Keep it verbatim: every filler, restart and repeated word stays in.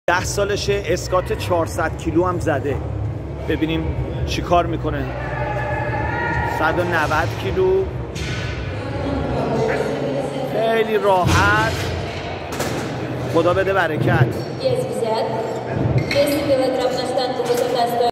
ده سالشه، اسکات چهارصد کیلو هم زده. ببینیم چی کار میکنه. صد و نود کیلو، خیلی راحت. خدا بده برکت.